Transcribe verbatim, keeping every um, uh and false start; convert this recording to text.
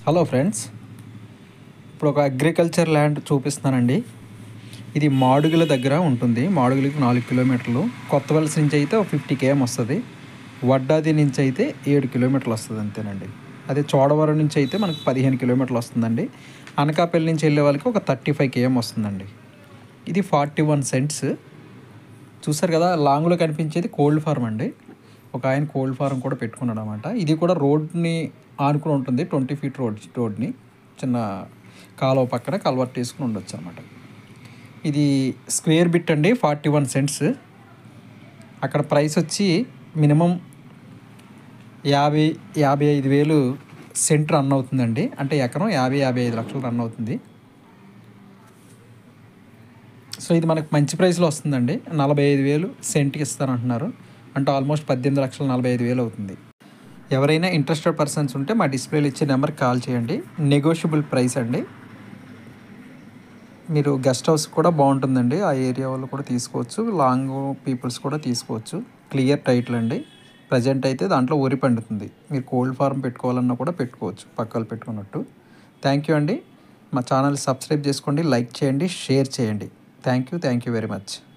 Hello friends, ఇప్పుడు ఒక agriculture land చూపిస్తున్నానండి. ఇది మాడుగుల దగ్గర ఉంటుంది. మాడుగులకి నాలుగు కిలోమీటర్లు. కొత్తవలస నుంచి అయితే ఒక ఫిఫ్టీ కేఎం వస్తుంది. వడ్డాది నుంచి అయితే ఏడు కిలోమీటర్లు వస్తుంది అంతేనండి. అదే చోడవరం నుంచి అయితే మనకు పదిహేను కిలోమీటర్లు వస్తుందండి. అనకాపల్లి నుంచి వెళ్ళే వాళ్ళకి ఒక థర్టీ ఫైవ్ కేఎం వస్తుందండి. ఇది ఫార్టీ వన్ సెంట్స్. చూసారు కదా, లాంగ్లో కనిపించేది కోల్డ్ ఫార్మ్ అండి. ఒక ఆయన కోల్డ్ ఫార్మ్ కూడా పెట్టుకున్నాడు అనమాట. ఇది కూడా రోడ్ని ఆనుకుని ఉంటుంది. ట్వంటీ ఫీట్ రోడ్ రోడ్ని చిన్న కాలువ పక్కన కల్వర్ట్ వేసుకుని ఉండొచ్చు అనమాట. ఇది స్క్వేర్ బిట్ అండి, ఫార్టీ వన్ సెంట్స్. అక్కడ ప్రైస్ వచ్చి మినిమం యాభై యాభై ఐదు వేలు సెంట్ రన్ అవుతుందండి. అంటే ఎకరం యాభై యాభై ఐదు లక్షలు రన్ అవుతుంది. సో ఇది మనకు మంచి ప్రైస్లో వస్తుందండి. నలభై ఐదు వేలు సెంట్కి ఇస్తారంటున్నారు. అంటే ఆల్మోస్ట్ పద్దెనిమిది లక్షల నలభై ఐదు వేలు అవుతుంది. ఎవరైనా ఇంట్రెస్టెడ్ పర్సన్స్ ఉంటే మా డిస్ప్లేలో ఇచ్చే నెంబర్కి కాల్ చేయండి. నెగోషియబుల్ ప్రైస్ అండి. మీరు గెస్ట్ హౌస్ కూడా బాగుంటుందండి. ఆ ఏరియా వాళ్ళు కూడా తీసుకోవచ్చు, లాంగ్ పీపుల్స్ కూడా తీసుకోవచ్చు. క్లియర్ టైటిల్ అండి. ప్రజెంట్ అయితే దాంట్లో వరి పండుతుంది. మీరు కోల్డ్ ఫార్మ్ పెట్టుకోవాలన్నా కూడా పెట్టుకోవచ్చు, పక్కలు పెట్టుకున్నట్టు. థ్యాంక్ యూ అండి. మా ఛానల్ సబ్స్క్రైబ్ చేసుకోండి, లైక్ చేయండి, షేర్ చేయండి. Thank you thank you very much.